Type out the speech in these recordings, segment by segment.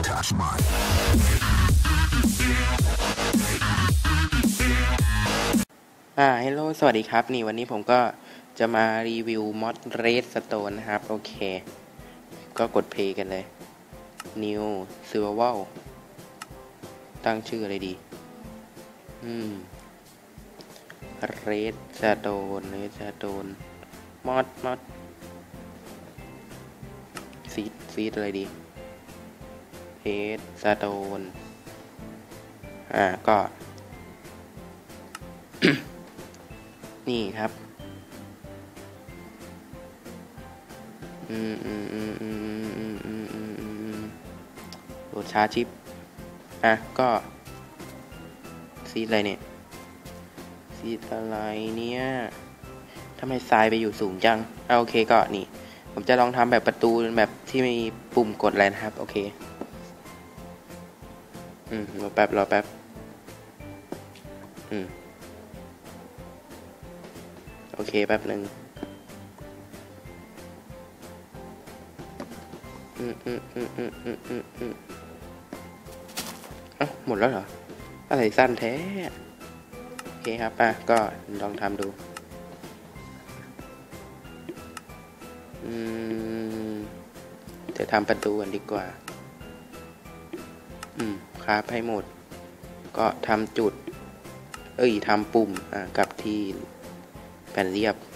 touch mine ฮัลโหลสวัสดีครับนี่วันนี้ผมก็จะมารีวิวมอดเรดสโตนนะครับโอเคก็กดเพลย์กันเลย New Survival ตั้งชื่ออะไรดีเรดสโตนมอดซีดอะไรดีเรดสโตนก็ นี่ครับโหลดชาชิปก็ซีดอะไรเนี่ยซีดอะไรเนี่ยทำไมทรายไปอยู่สูงจังโอเคก็นี่ผมจะลองทำแบบประตูแบบที่มีปุ่มกดอะไรนะครับโอเครอแป๊บโอเคแป๊บหนึ่งหมดแล้วเหรออะไรสั้นแท้โอเคครับก็ลองทำดูจะทำประตูกันดีกว่าคราฟให้หมดก็ทำจุดทำปุ่มกับที่แผ่นเรียบ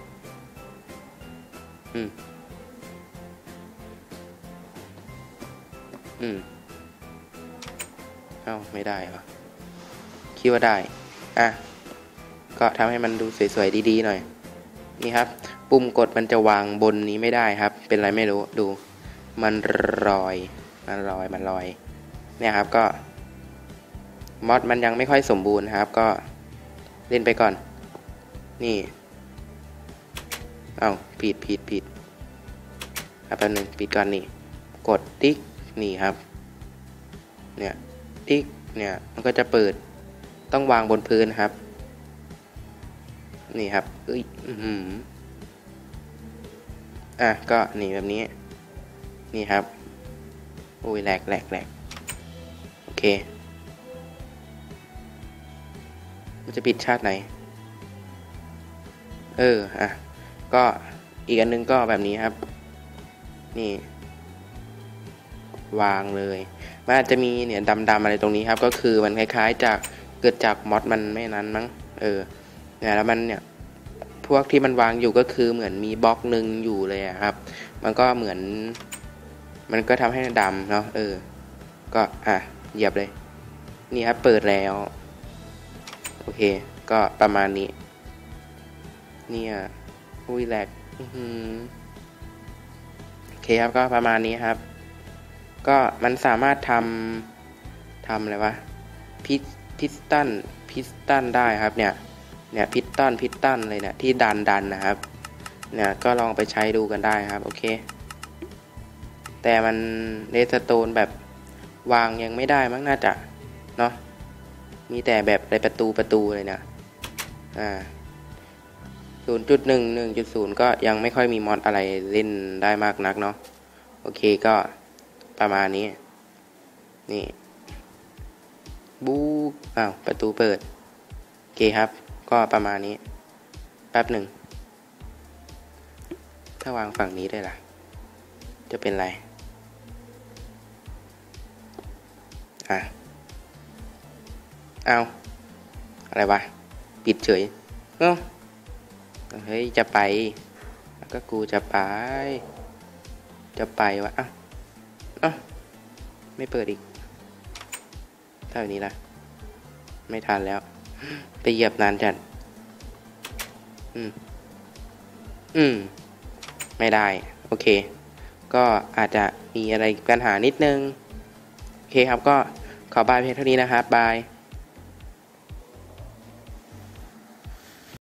ไม่ได้เหรอคิดว่าได้ก็ทำให้มันดูสวยๆดีๆหน่อยนี่ครับปุ่มกดมันจะวางบนนี้ไม่ได้ครับเป็นไรไม่รู้ดูมันลอยเนี่ยครับก็มอดมันยังไม่ค่อยสมบูรณ์ครับก็เล่นไปก่อนนี่ผิดแป๊บนึงปิดก่อนนี่กดติ๊กนี่ครับเนี่ยติ๊กเนี่ยมันก็จะเปิดต้องวางบนพื้นครับนี่ครับก็นี่แบบนี้นี่ครับแหลกโอเคมันจะปิดชาติไหนก็อีกอันนึงก็แบบนี้ครับนี่วางเลยมันอาจจะมีเนี่ยดำอะไรตรงนี้ครับก็คือมันคล้ายๆจากเกิดจากมอดมันไม่นั้นมั้งเนี่ยแล้วมันเนี่ยพวกที่มันวางอยู่ก็คือเหมือนมีบล็อกนึงอยู่เลยครับมันก็เหมือนมันก็ทำให้ดำเนาะก็เหยียบเลยนี่ครับเปิดแล้วโอเคก็ประมาณนี้เนี่ยแหลกโอเคครับก็ประมาณนี้ครับก็มันสามารถทำอะไรวะพิสตันได้ครับเนี่ยพิสตันเลยเนี่ยที่ดันนะครับเนี่ยก็ลองไปใช้ดูกันได้ครับโอเคแต่มันเรดสโตนแบบวางยังไม่ได้มั้งน่าจะเนาะมีแต่แบบในประตูเลยเนี่ย0.1 ก็ยังไม่ค่อยมีมอดอะไรเล่นได้มากนักเนาะโอเคก็ประมาณนี้นี่บูประตูเปิดโอเคครับก็ประมาณนี้แป๊บหนึ่งถ้าวางฝั่งนี้ได้ล่ะจะเป็นไรอะไรวะปิดเฉยเฮ้ยจะไปแล้วก็กูจะไปวะไม่เปิดอีกเท่านี้ละไม่ทันแล้วไปเหยียบนานจัดไม่ได้โอเคก็อาจจะมีอะไรปัญหานิดนึงโอเคครับก็ขอบายเพียงเท่านี้นะครับบาย